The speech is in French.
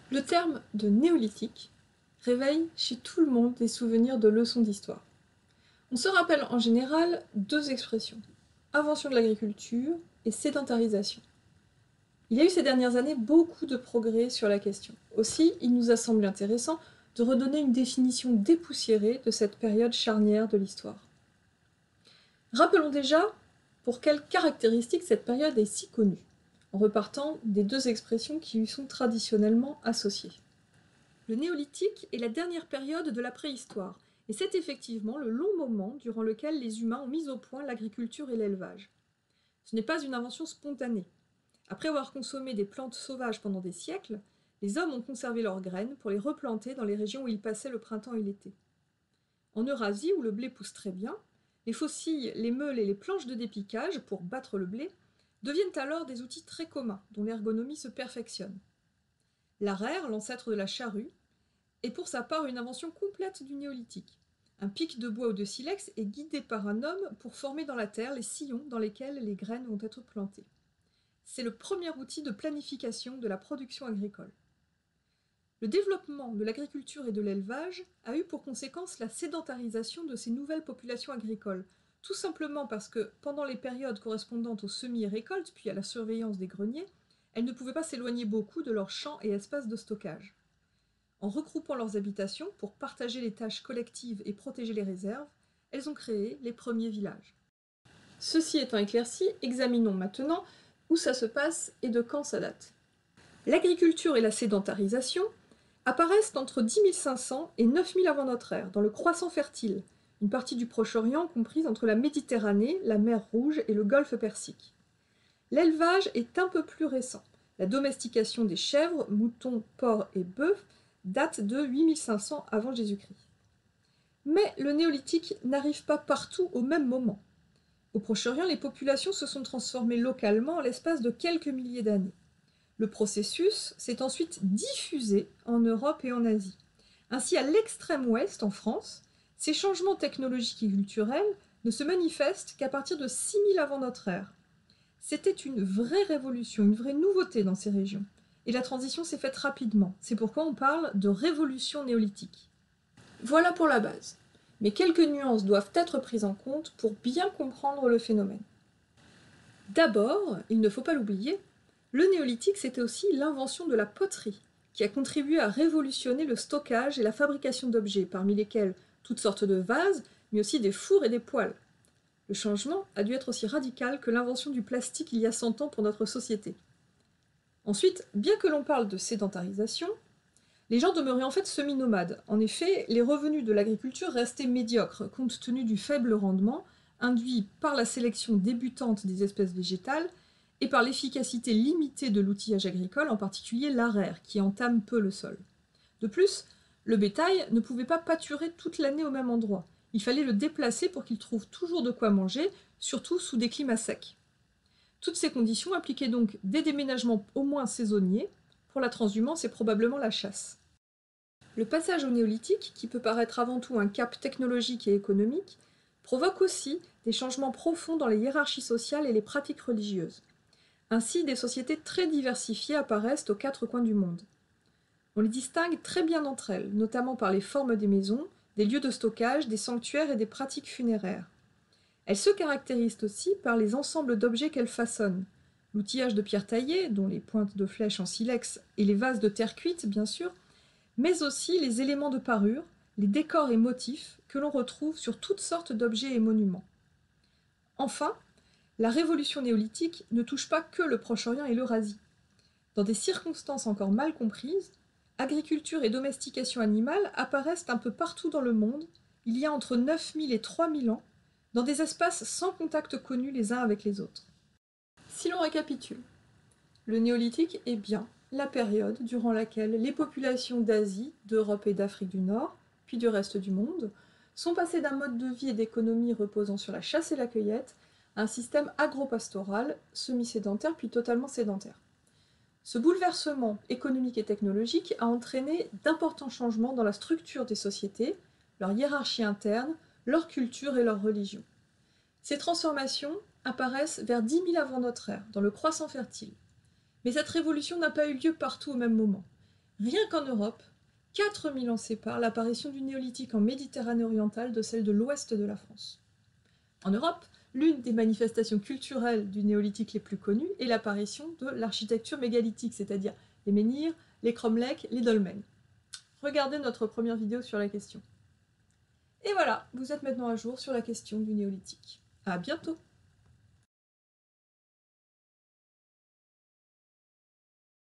Le terme de néolithique réveille chez tout le monde des souvenirs de leçons d'histoire. On se rappelle en général deux expressions: invention de l'agriculture et sédentarisation. Il y a eu ces dernières années beaucoup de progrès sur la question. Aussi, il nous a semblé intéressant de redonner une définition dépoussiérée de cette période charnière de l'histoire. Rappelons déjà pour quelles caractéristiques cette période est si connue, en repartant des deux expressions qui lui sont traditionnellement associées. Le néolithique est la dernière période de la préhistoire, et c'est effectivement le long moment durant lequel les humains ont mis au point l'agriculture et l'élevage. Ce n'est pas une invention spontanée. Après avoir consommé des plantes sauvages pendant des siècles, les hommes ont conservé leurs graines pour les replanter dans les régions où ils passaient le printemps et l'été. En Eurasie, où le blé pousse très bien, les faucilles, les meules et les planches de dépiquage pour battre le blé deviennent alors des outils très communs dont l'ergonomie se perfectionne. L'arère, l'ancêtre de la charrue, est pour sa part une invention complète du néolithique. Un pic de bois ou de silex est guidé par un homme pour former dans la terre les sillons dans lesquels les graines vont être plantées. C'est le premier outil de planification de la production agricole. Le développement de l'agriculture et de l'élevage a eu pour conséquence la sédentarisation de ces nouvelles populations agricoles, tout simplement parce que, pendant les périodes correspondantes aux semis et récoltes, puis à la surveillance des greniers, elles ne pouvaient pas s'éloigner beaucoup de leurs champs et espaces de stockage. En regroupant leurs habitations pour partager les tâches collectives et protéger les réserves, elles ont créé les premiers villages. Ceci étant éclairci, examinons maintenant où ça se passe et de quand ça date. L'agriculture et la sédentarisation apparaissent entre 10 500 et 9 000 avant notre ère, dans le Croissant fertile, une partie du Proche-Orient comprise entre la Méditerranée, la mer Rouge et le Golfe Persique. L'élevage est un peu plus récent. La domestication des chèvres, moutons, porcs et bœufs date de 8500 avant Jésus-Christ. Mais le néolithique n'arrive pas partout au même moment. Au Proche-Orient, les populations se sont transformées localement en l'espace de quelques milliers d'années. Le processus s'est ensuite diffusé en Europe et en Asie. Ainsi, à l'extrême ouest, en France, ces changements technologiques et culturels ne se manifestent qu'à partir de 6000 avant notre ère. C'était une vraie révolution, une vraie nouveauté dans ces régions. Et la transition s'est faite rapidement. C'est pourquoi on parle de révolution néolithique. Voilà pour la base. Mais quelques nuances doivent être prises en compte pour bien comprendre le phénomène. D'abord, il ne faut pas l'oublier, le néolithique c'était aussi l'invention de la poterie, qui a contribué à révolutionner le stockage et la fabrication d'objets, parmi lesquels toutes sortes de vases, mais aussi des fours et des poêles. Le changement a dû être aussi radical que l'invention du plastique il y a 100 ans pour notre société. Ensuite, bien que l'on parle de sédentarisation, les gens demeuraient en fait semi-nomades. En effet, les revenus de l'agriculture restaient médiocres, compte tenu du faible rendement induit par la sélection débutante des espèces végétales et par l'efficacité limitée de l'outillage agricole, en particulier l'arère, qui entame peu le sol. De plus, le bétail ne pouvait pas pâturer toute l'année au même endroit. Il fallait le déplacer pour qu'il trouve toujours de quoi manger, surtout sous des climats secs. Toutes ces conditions impliquaient donc des déménagements au moins saisonniers. Pour la transhumance et probablement la chasse. Le passage au néolithique, qui peut paraître avant tout un cap technologique et économique, provoque aussi des changements profonds dans les hiérarchies sociales et les pratiques religieuses. Ainsi, des sociétés très diversifiées apparaissent aux quatre coins du monde. On les distingue très bien entre elles, notamment par les formes des maisons, des lieux de stockage, des sanctuaires et des pratiques funéraires. Elles se caractérisent aussi par les ensembles d'objets qu'elles façonnent. L'outillage de pierre taillée, dont les pointes de flèches en silex et les vases de terre cuite, bien sûr, mais aussi les éléments de parure, les décors et motifs que l'on retrouve sur toutes sortes d'objets et monuments. Enfin, la révolution néolithique ne touche pas que le Proche-Orient et l'Eurasie. Dans des circonstances encore mal comprises, agriculture et domestication animale apparaissent un peu partout dans le monde, il y a entre 9000 et 3000 ans, dans des espaces sans contact connu les uns avec les autres. Si l'on récapitule, le néolithique est bien la période durant laquelle les populations d'Asie, d'Europe et d'Afrique du Nord, puis du reste du monde, sont passées d'un mode de vie et d'économie reposant sur la chasse et la cueillette à un système agro-pastoral, semi-sédentaire puis totalement sédentaire. Ce bouleversement économique et technologique a entraîné d'importants changements dans la structure des sociétés, leur hiérarchie interne, leur culture et leur religion. Ces transformations apparaissent vers 10 000 avant notre ère, dans le Croissant fertile. Mais cette révolution n'a pas eu lieu partout au même moment. Rien qu'en Europe, 4000 ans séparent l'apparition du néolithique en Méditerranée orientale de celle de l'ouest de la France. En Europe, l'une des manifestations culturelles du néolithique les plus connues est l'apparition de l'architecture mégalithique, c'est-à-dire les menhirs, les cromlechs, les dolmens. Regardez notre première vidéo sur la question. Et voilà, vous êtes maintenant à jour sur la question du néolithique. À bientôt!